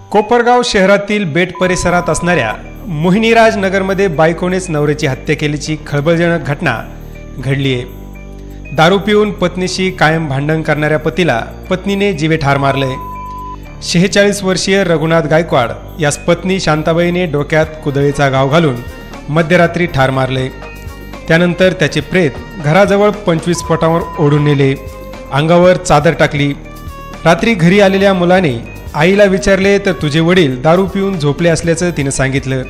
कोपरगाव शहरातील बेट परिसरात असणाऱ्या मोहिनीराज नगरमध्ये बायकोनेच नवऱ्याची हत्या केल्याची खळबळजनक घटना घडली आहे। दारू पिऊन पत्नीशी कायम भांडण करणाऱ्या पतीला पत्नीने जीवे ठार मारले। 46 वर्षीय रघुनाथ गायकवाड यास पत्नी शांताबाईने डोक्यात कुदळीचा घाव घालून मध्यरात्री ठार मारले। त्यानंतर त्याचे प्रेत घराजवळ 25 फुटावर ओढून नेले, अंगावर चादर टाकली। रात्री घरी आलेल्या मुलाने आईला विचारले तर तुझे वडील दारू पिऊन झोपले असल्याचं तिने सांगितलं।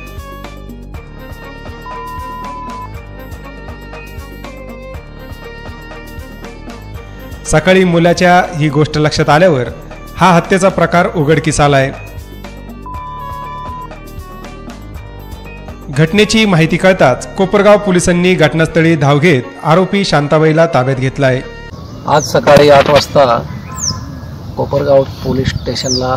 सकाळी मुलाच्या ही गोष्ट लक्षात आल्यावर हा हत्येचा प्रकार उघडकीस आलाय। घटनेची माहिती कळताच कोपरगाव पोलिसांनी घटनास्थळी धाव घेत आरोपी शांताबाईला ताब्यात घेतलाय। आज सकाळी 8 वाजता कोपरगाव पोलीस स्टेशनला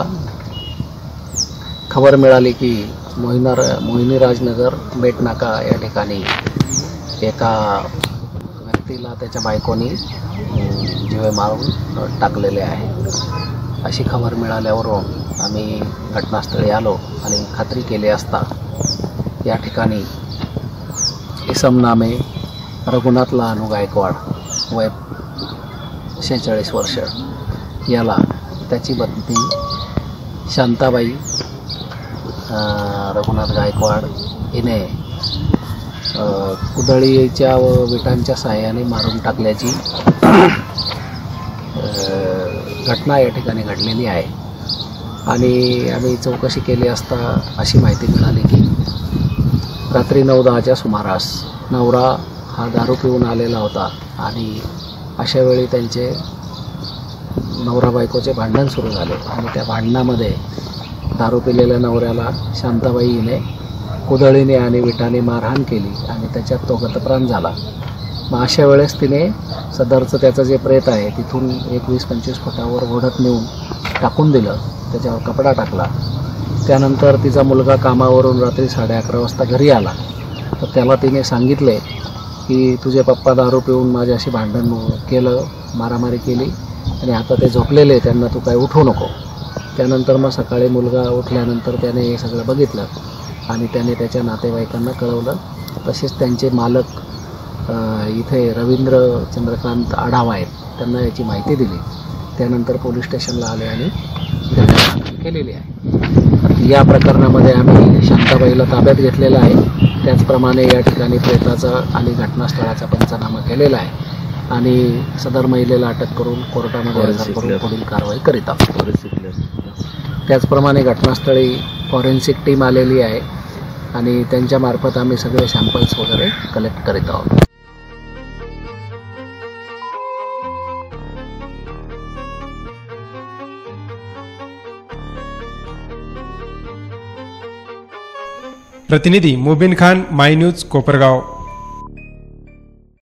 खबर मिळाली की मोहिनीराज नगर बेट नाका या ठिकाणी एका व्यक्तीला त्याच्या बायकोनी जीवे मारून टाकलेले आहे। अशी खबर मिळाल्यावरून आम्ही घटनास्थळी आलो आणि खात्री केली असता या ठिकाणी इसम नामे रघुनाथ लहानू गायकवाड वय 46 वर्ष याला त्याची पत्नी शांताबाई रघुनाथ गायकवाड हिने कुदळीच्या व विटांच्या साहाय्याने मारून टाकल्याची घटना या ठिकाणी घडलेली आहे। आणि आम्ही चौकशी केली असता अशी माहिती मिळाली की रात्री 9-10च्या सुमारास नवरा हा दारू पिऊन आलेला होता आणि अशा वेळी त्यांचे नवरा बायकोचे भांडण सुरू झाले आणि त्या भांडणामध्ये दारू पिलेल्या नवऱ्याला शांताबाई हिने कुदळीने आणि विटाने मारहाण केली आणि त्याच्यात तो गतप्राण झाला। मग अशा वेळेस तिने सदरचं त्याचं जे प्रेत आहे तिथून 20-25 फुटावर ओढत नेऊन टाकून दिलं, त्याच्यावर कपडा टाकला। त्यानंतर तिचा मुलगा कामावरून रात्री 11:30 वाजता घरी आला तर त्याला तिने सांगितले की तुझे पप्पा दारू पिऊन माझ्याशी भांडण केलं, मारामारी केली आणि आता ते झोपलेले, त्यांना तू काय उठवू नको। त्यानंतर मग सकाळी मुलगा उठल्यानंतर त्याने हे सगळं बघितलं आणि त्याने त्याच्या नातेवाईकांना कळवलं। तसेच त्यांचे मालक इथे रवींद्र चंद्रकांत आढाव आहेत, त्यांना याची माहिती दिली। त्यानंतर पोलीस स्टेशनला आले आणि दाखल केलेली आहे। या प्रकरणामध्ये आम्ही शांताबाईला ताब्यात घेतलेलं आहे। त्याचप्रमाणे या ठिकाणी प्रेताचा आणि घटनास्थळाचा पंचनामा केलेला आहे आणि सदर महिलेला अटक करून कोर्टामध्ये हजर करून पुढील कारवाई करीत आहोत। त्याचप्रमाणे घटनास्थळी फॉरेन्सिक टीम आलेली आहे आणि त्यांच्यामार्फत आम्ही सगळे सॅम्पल्स वगैरे कलेक्ट करीत आहोत। प्रतिनिधी मुबीन खान, माय न्यूज, कोपरगाव।